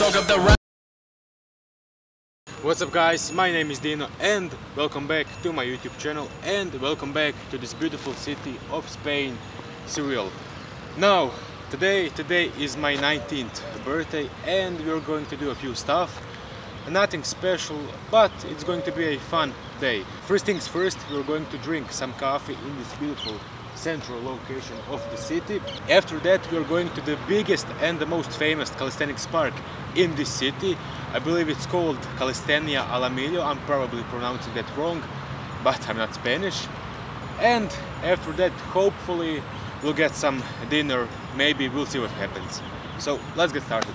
soak up the rap. What's up guys, my name is Dino and welcome back to my YouTube channel and welcome back to this beautiful city of Spain, Seville. Now, today is my 19th birthday and we're going to do a few stuff. Nothing special, but it's going to be a fun day. First things first, we're going to drink some coffee in this beautiful central location of the city. After that, we're going to the biggest and the most famous calisthenics park in this city. I believe it's called Calistenia Alamillo. I'm probably pronouncing that wrong, but I'm not Spanish. And after that, hopefully we'll get some dinner. Maybe we'll see what happens. So let's get started.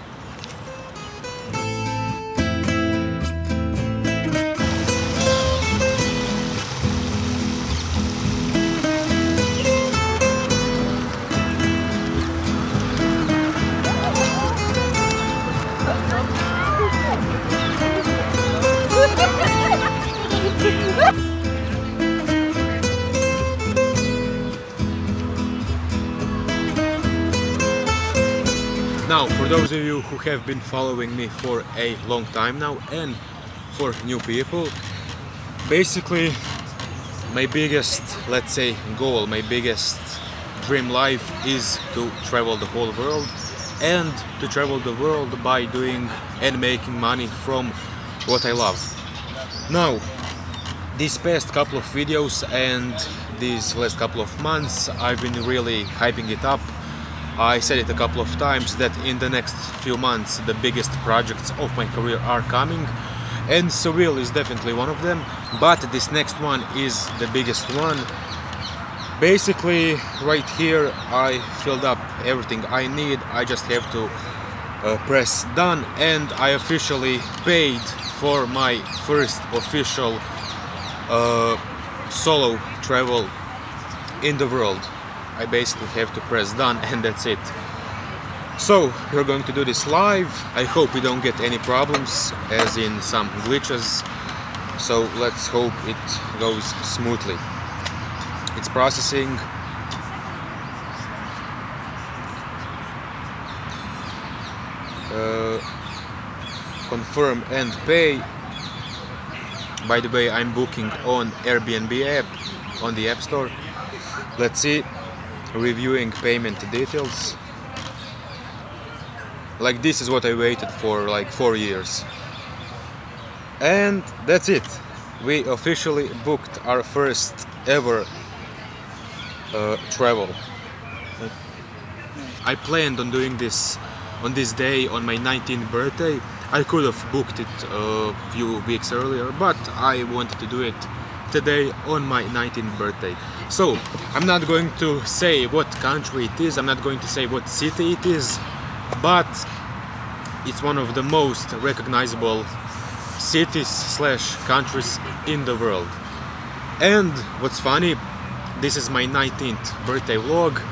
Now, for those of you who have been following me for a long time now, and for new people, basically my biggest, let's say, goal, my biggest dream life is to travel the whole world, and to travel the world by doing and making money from what I love. Now, these past couple of videos and these last couple of months, I've been really hyping it up. I said it a couple of times that in the next few months the biggest projects of my career are coming, and Seville is definitely one of them, but this next one is the biggest one. Basically, right here I filled up everything I need. I just have to press done, and I officially paid for my first official solo travel in the world. I basically have to press done and that's it. So we're going to do this live. I hope we don't get any problems, as in some glitches. So let's hope it goes smoothly. It's processing. Confirm and pay. By the way, I'm booking on Airbnb app on the App Store. Let's see. Reviewing payment details. Like, this is what I waited for like 4 years. And that's it. We officially booked our first ever travel. I planned on doing this on this day, on my 19th birthday. I could have booked it a few weeks earlier, but I wanted to do it today on my 19th birthday. So I'm not going to say what country it is, I'm not going to say what city it is, but it's one of the most recognizable cities slash countries in the world. And what's funny, this is my 19th birthday vlog.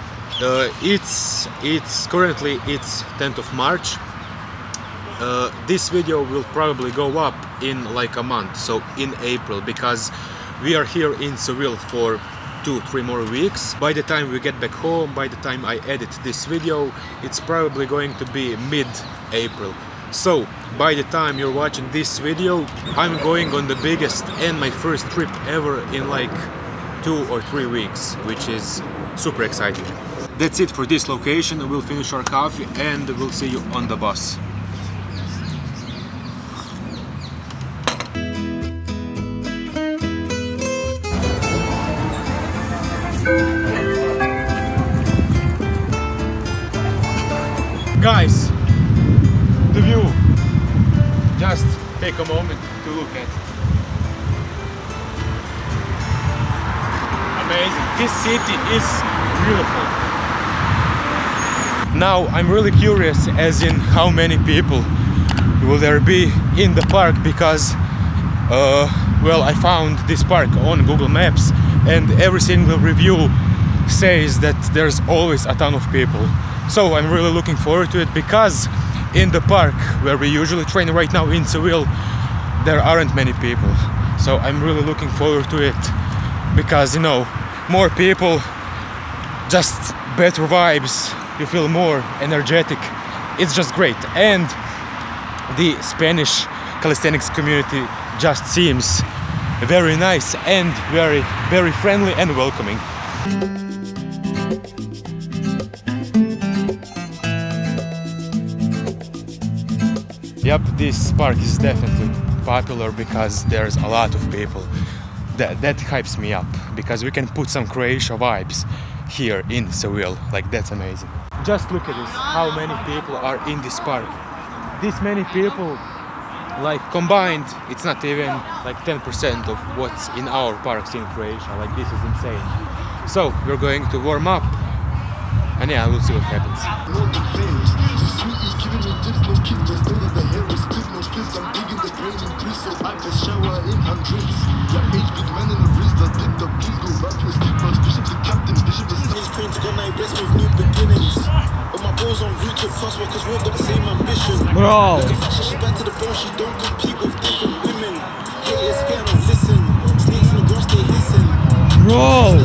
It's currently 10th of March. This video will probably go up in like a month, so in April, because we are here in Seville for 2-3 more weeks. By the time we get back home, by the time I edit this video, it's probably going to be mid-April. So by the time you're watching this video, I'm going on the biggest and my first trip ever in like 2 or 3 weeks, which is super exciting. That's it for this location. We'll finish our coffee and we'll see you on the bus. Guys, the view, just take a moment to look at it. Amazing, this city is beautiful. Now I'm really curious as in how many people will there be in the park, because well, I found this park on Google Maps and every single review says that there's always a ton of people. So I'm really looking forward to it, because in the park where we usually train right now in Seville, there aren't many people. So I'm really looking forward to it, because, you know, more people, just better vibes, you feel more energetic it's just great. And the Spanish calisthenics community just seems very nice and very friendly and welcoming. Yep, this park is definitely popular because there's a lot of people. That hypes me up, because we can put some Croatia vibes here in Seville. Like, that's amazing. Just look at this, how many people are in this park. This many people, like combined, it's not even like 10% of what's in our parks in Croatia. Like, this is insane. So we're going to warm up, and yeah, we'll see what happens. Bro. Bro.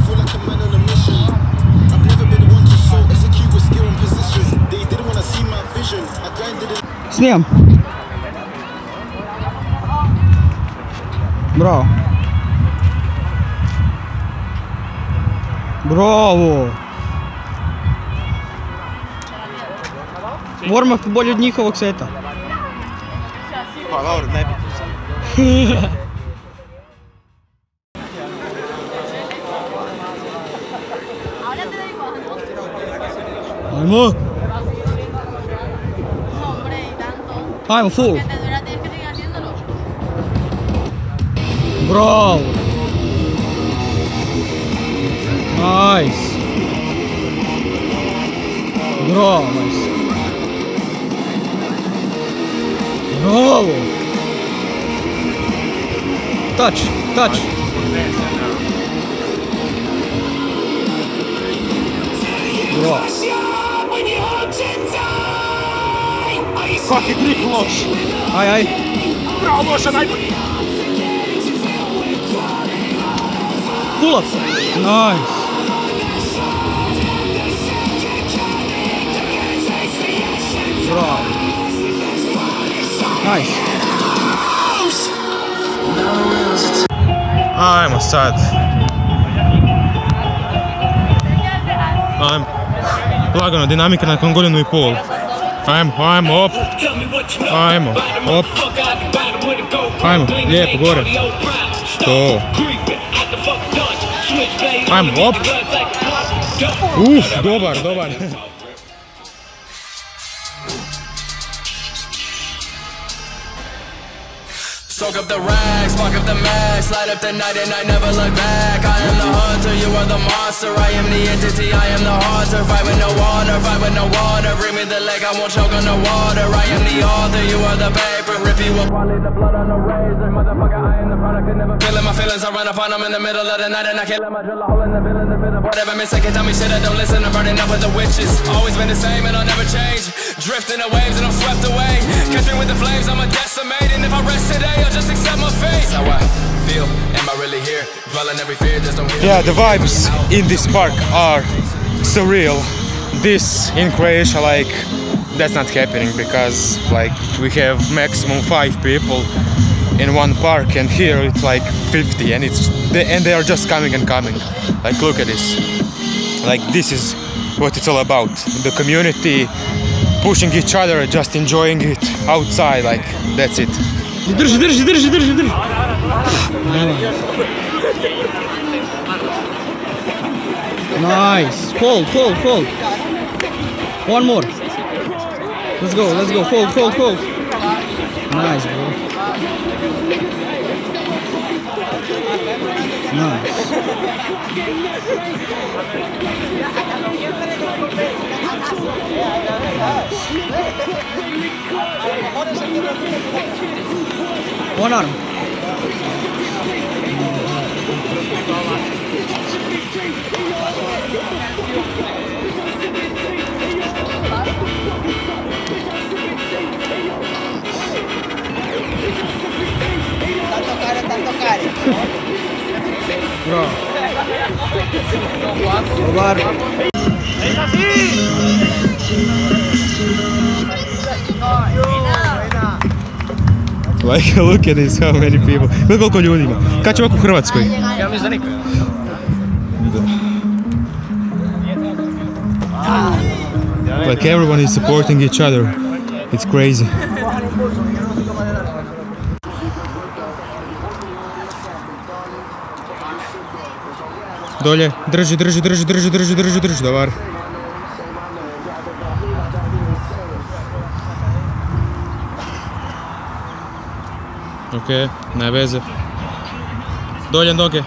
Snijam. Bravo. Bravo. Warm-up bolji od njihovog seta. Pa dobro, ne biti. Ajmo. Ajmo, full. Bravo. Nice. Bravo, nice. Bravo. Touch, touch. Bravo. Kaki trik loš. Aj, aj. Bravo, loša, najbolji. Pull up. Nice. Bravo. Nice. Ajmo sad. Ajmo. Lagano, dinamika nakon godinu i pol. Ajmo, op. Ajmo, op. Ajmo, lijepo, gore. To. Ajmo, op. Dobar, dobar. Soak up the rags, spark up the max, light up the night and I never look back. I am the hunter, you are the monster. I am the entity, I am the haunter. Fight with no water, fight with no water. Bring me the leg, I won't choke on the water. I am the author, you are the paper. Rip you up, I leave the blood on the razor. Motherfucker, I am the product, I never feeling my feelings. I run up on them in the middle of the night and I kill them. I drill a hole in the villain, the fit of whatever. Mistake, tell me shit, I don't listen. I'm burning up with the witches. Always been the same and I'll never change. Drifting the waves and I'm swept away. Catch me with the flames, I'm a decimate. And if I rest today, I'll just accept my fate. How I feel, am I really here? Dwelling every fear, there's no Yeah, the vibes in this park are surreal. This in Croatia, like, that's not happening because like we have maximum 5 people in one park, and here it's like 50, and they are just coming and coming. Like, look at this. Like, this is what it's all about. The community pushing each other, just enjoying it outside. Like, that's it. Держи, держи, держи, держи, держи. Nice. Hold, hold, hold. One more. Let's go, let's go. Hold, hold, hold. Nice, bro. Nice. One arm. Tanto care. Bro. Probar. Like, look at this, how many people. Gledaj koliko ljudi ima. Kad će ovako u Hrvatskoj? Ja mislim da niko. Like everyone is supporting each other. It's crazy. Dolje, drži, dobar. Ok, ne veze. Dolje noge.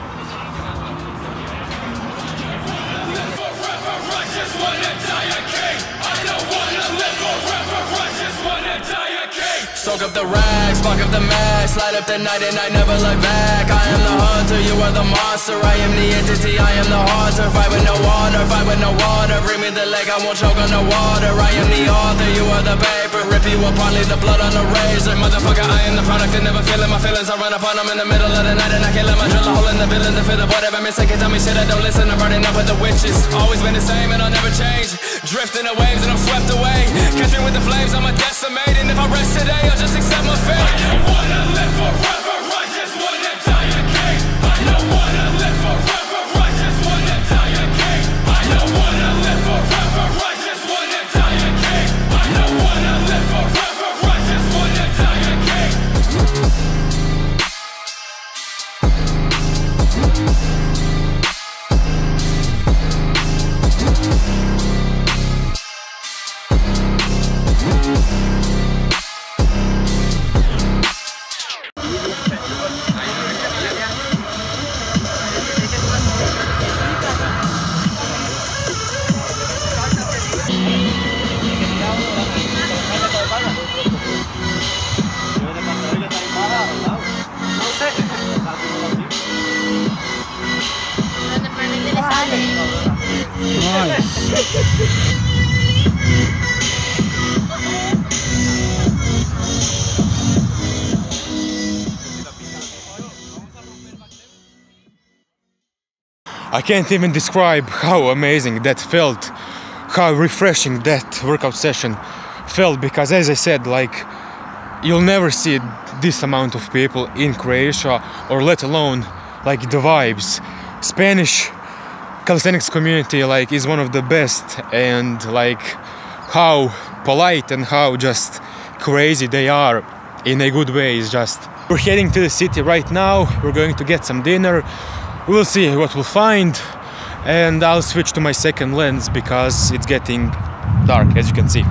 Soak up the rags, spark up the max, light up the night and I never look back. I am the hunter, you are the monster. I am the entity, I am the haunter. Fight with no water, fight with no water. Bring me the leg, I won't choke on the water. I am the author, you are the paper. Rip you apart, leave the blood on the razor. Motherfucker, I am the product and never feeling my feelings. I run upon them in the middle of the night and I can't let my drill a hole in the building to fit the void. Every mistake, tell me shit, I don't listen. I'm burning up with the witches. Always been the same and I'll never change. Drifting the waves and I'm swept away. Catch me with the flames, I'm a decimated. If I rest today, I'll just accept my fate. I don't wanna live forever, I just wanna die a king. I don't wanna live forever, I just wanna die a king. I don't wanna live forever, I just wanna die a king. I don't wanna live forever, I just wanna die a king. I can't even describe how amazing that felt, how refreshing that workout session felt, because as I said, like, you'll never see this amount of people in Croatia, or let alone like the vibes. Spanish calisthenics community like is one of the best, and like how polite and how just crazy they are in a good way is just. We're heading to the city right now. We're going to get some dinner. We'll see what we'll find, and I'll switch to my second lens because it's getting dark, as you can see.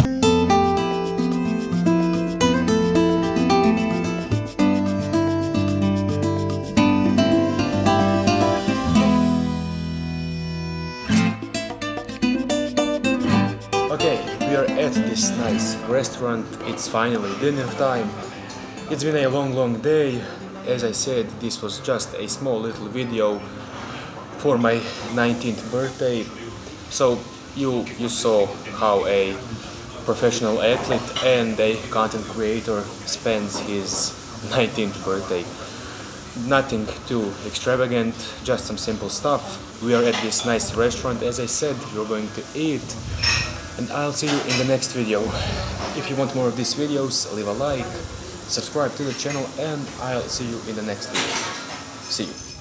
Okay, we are at this nice restaurant. It's finally dinner time. It's been a long day. As I said, this was just a small little video for my 19th birthday. So you saw how a professional athlete and a content creator spends his 19th birthday. Nothing too extravagant, just some simple stuff. We are at this nice restaurant, as I said, we're going to eat. And I'll see you in the next video. If you want more of these videos, leave a like, subscribe to the channel, and I'll see you in the next video. See you.